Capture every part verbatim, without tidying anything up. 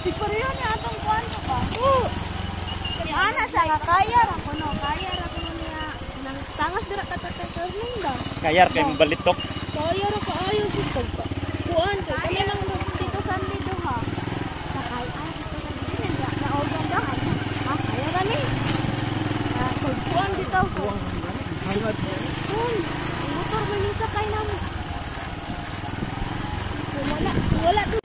Pareho niya atong kwanto ba? Oo. Mana sa kaya ra kuno, kaya ra kuno niya. Nang tangas dira ka tatarning daw. Kaya ra kay mabalitok. Kaya ra kaayo gud ko. Kuan ka kaya lang dito sa dito ha. Sa kaya ay dito sa dito na na organ dahan. Ah, kaya ra ni. Ah, kuan dito ko. Hangad. Kun, motor man ni sa kay namo. Wala, wala to.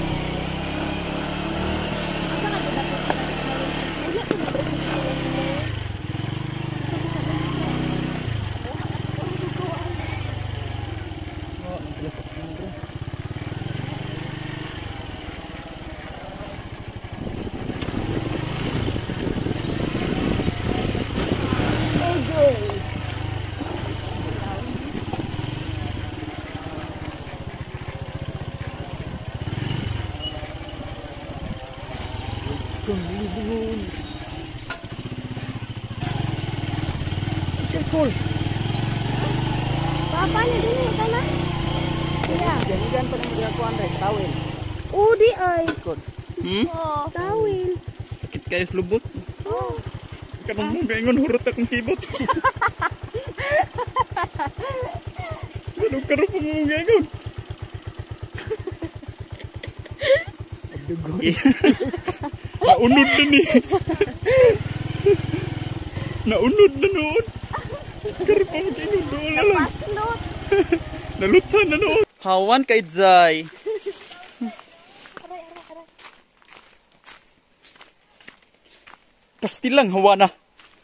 Cool. Papa ni dini kana? Iya. Jangan pa nang ginakuan dai tawil. Udi ay. Hmm? Oh, tawil. Sakit kayo sa lubot. Oh. Kanang mong gaingon hurot akong kibot. Ganun karoon pa mong gaingon. Dugo. Naunod na ni. Naunod na noon. Karoon pa mong gaingon doon na lang. Nalutan na noon. Hawan kay Zay. Pastilang hawa na.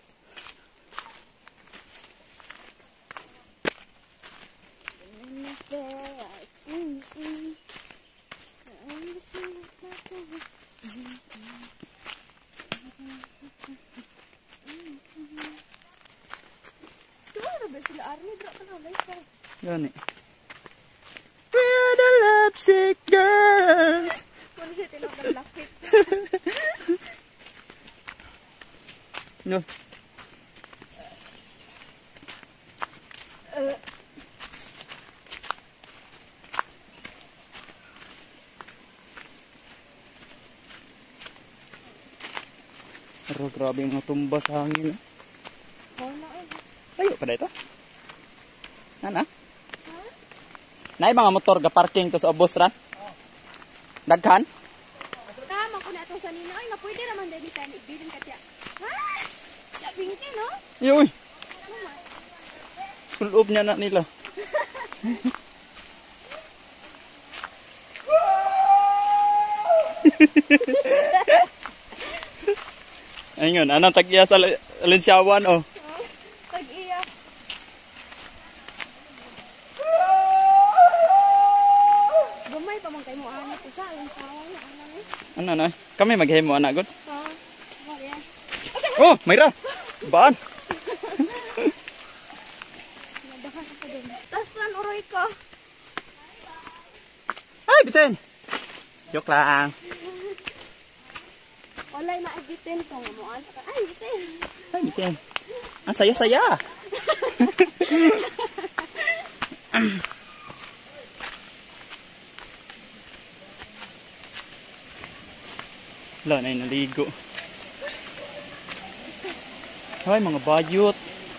Gani. We're the Lipstick Girls. Ano siya tinawag ng lapit? No. Uh. Pero grabe yung tumba sa hangin. Eh. Oh, na eh. Tayo pa dito. Nana? Huh? Naay mga motor ga parking to sa obos ran? Oh. Daghan? Tama ko na itong sanina. Ay, nga pwede naman dahil ka ibilin ka tiya. Ha? Ya pinky, no? Yoy! Sulob niya na nila. Ayun, anong tag-iya sa Alinsyawan, oh. Tag-iya. Gamay pa man kayo mo anak isa. Alinsyawan na anak eh. Ano na? Kami maghimo anak, God? Oo. Oh, yeah. Oh, Mayra! Baan? Nadakas ako dun. Tas lan uroy ko. Ay, bitin! Joke lang. Walay na bitin ko mo. Ay, bitin. Ay, bitin. Ang saya-saya. Wala na yung naligo. Ay, mga bayot.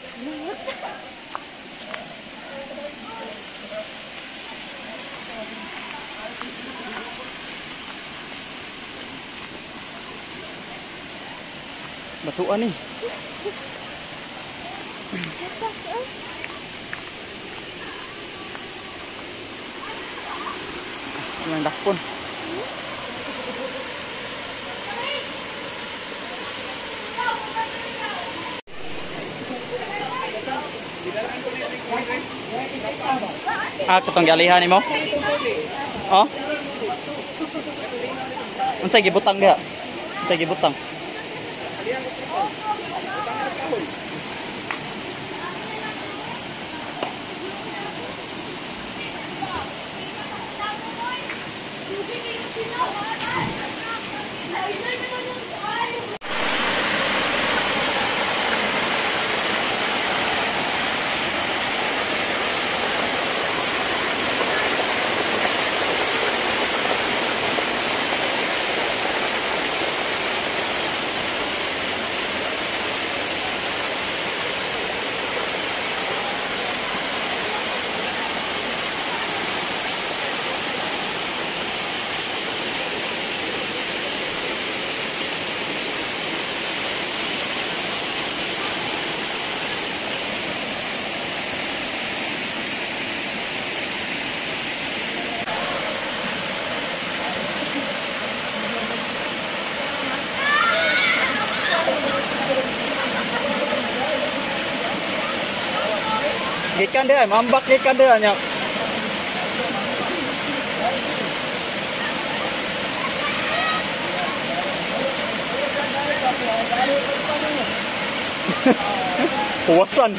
Batuan eh. Silang dakpon. Ah, katong gialihan nimo? Oh? Unsay gibutang diha? Unsay gibutang? ikan dia, mambak ikan dia nya. Puasan.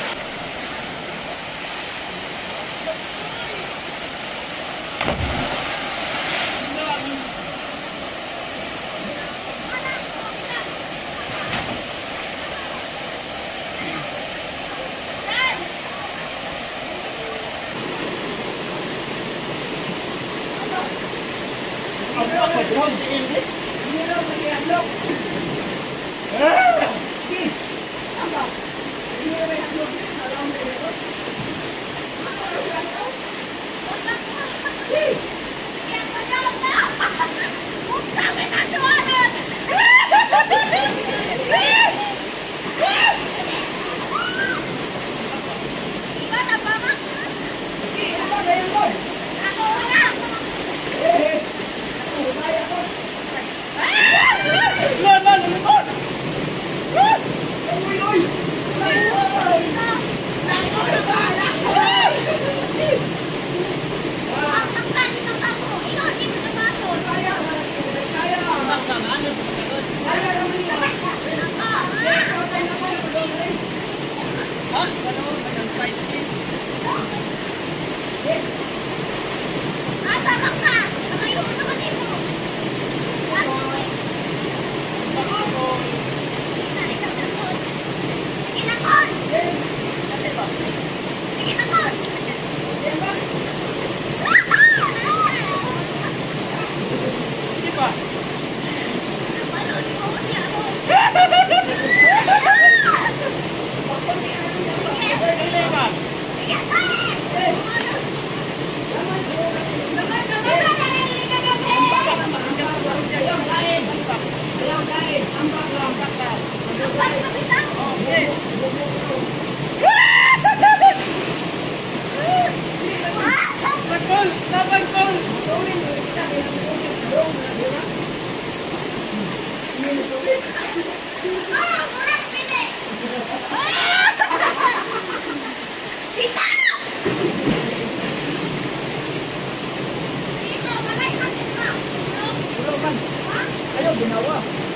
Ayaw ginawa.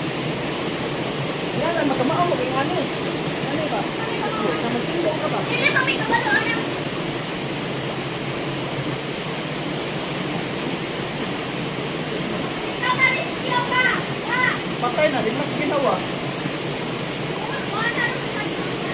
Yan ang makamao mo kayong ano. Ano ba? Sa magtindo ka ba? Hindi kami kabaloan ng ikaw na rin siya ka! Ha! Patay na, di mas ginawa. Wala na rin siya.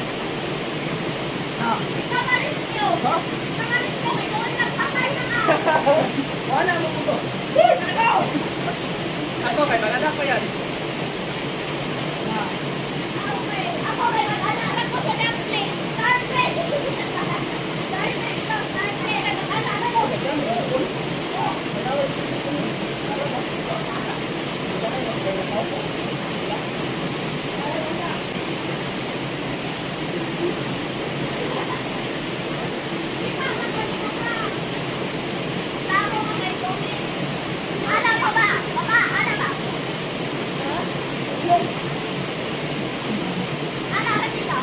Ha? Ikaw na rin siya. Ha? Ikaw na rin siya. Ikaw na patay na nga. Wala mo ko to. Woo! Ano? Ako kay baladak pa yan. Ha? Ako may mag-alala ko sa Netflix. Netflix! Netflix! Netflix! Nag-alala ko. Ano pa ba? Baba, ano ba? Ano ba dito?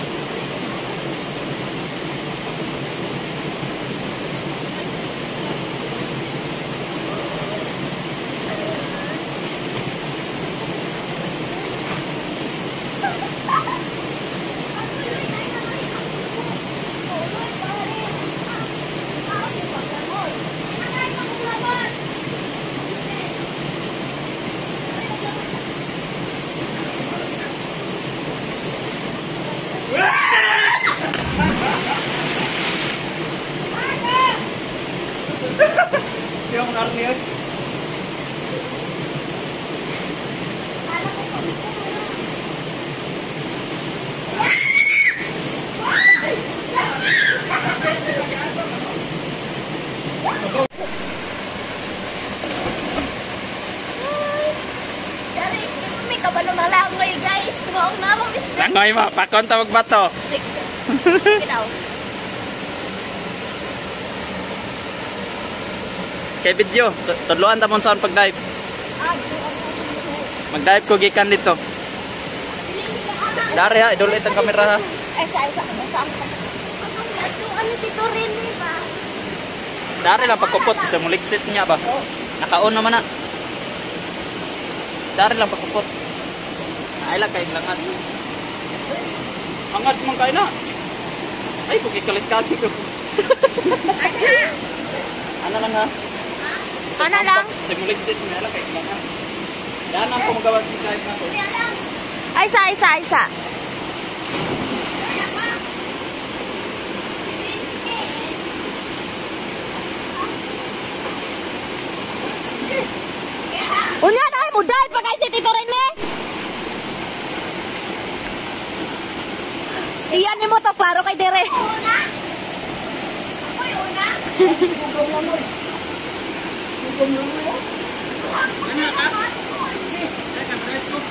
Yung arnier. Dari, may kabalo na lang ngayon guys. Mukhang namang isda. Langoy mo, pakon tawag bato. Ikaw. Kay video, tudloan ta mon sa pag-dive. Mag-dive ko gikan dito. Dari ha, idulit ang kamera ha. Eh, sa isa. Sa Ito, ano dito rin, ba? Dari lang pagkupot sa muliksit niya ba? Nakaon naman na. Dari lang pagkupot. Ay lang kay langas. Angat man kay na. Ay pugi kalit kati ko. Ano lang ha? Ano lang? Sa muliksit niya lang kay langas. Yan ang kumagawa si kahit na to. Ay, isa, isa, isa. Unya na, muday pa guys, Tito Rene. Iyan ni mo to, klaro kay Dire. Una? Ako'y una? Hukom lang mo. Hukom lang mo. Ano ka? Ay kapalit ko.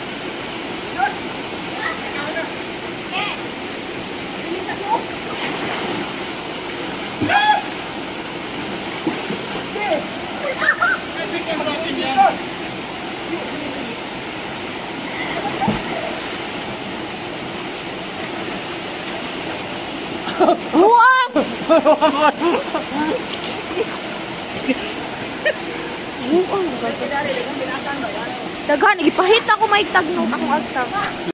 Huwag! Huwag! Daghan, ipahit ako may tagnog akong agtag.